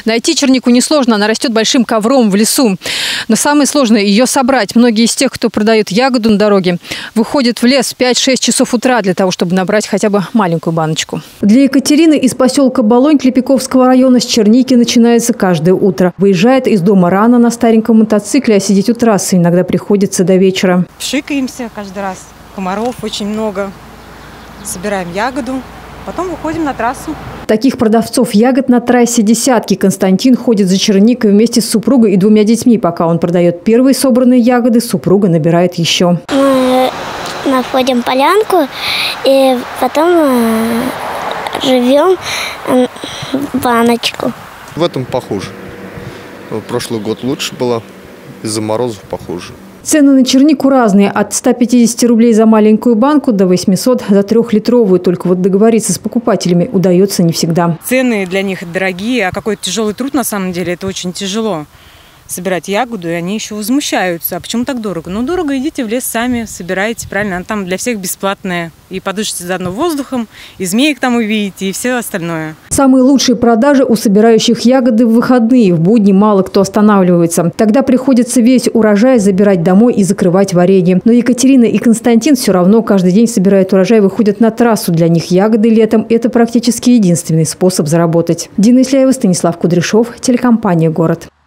Найти чернику несложно, она растет большим ковром в лесу. Но самое сложное – ее собрать. Многие из тех, кто продает ягоду на дороге, выходят в лес в 5-6 часов утра для того, чтобы набрать хотя бы маленькую баночку. Для Екатерины из поселка Болонь Клепиковского района с черники начинается каждое утро. Выезжает из дома рано на стареньком мотоцикле, а сидеть у трассы иногда приходится до вечера. Пшикаемся каждый раз. Комаров очень много. Собираем ягоду. Потом выходим на трассу. Таких продавцов ягод на трассе десятки. Константин ходит за черникой вместе с супругой и 2 детьми. Пока он продает первые собранные ягоды, супруга набирает еще. Мы находим полянку и потом живем баночку. В этом похуже. Прошлый год лучше было, из-за морозов похуже. Цены на чернику разные. От 150 рублей за маленькую банку до 800 за 3-литровую. Только вот договориться с покупателями удается не всегда. Цены для них дорогие, а какой тяжелый труд на самом деле. Это очень тяжело собирать ягоду, и они еще возмущаются. А почему так дорого? Ну, дорого, идите в лес сами, собирайте, правильно. Она там для всех бесплатная. И подышите заодно воздухом, и змеек там увидите, и все остальное. Самые лучшие продажи у собирающих ягоды в выходные. В будни мало кто останавливается. Тогда приходится весь урожай забирать домой и закрывать варенье. Но Екатерина и Константин все равно каждый день собирают урожай и выходят на трассу. Для них ягоды летом – это практически единственный способ заработать. Дина Исляева, Станислав Кудряшов, телекомпания «Город».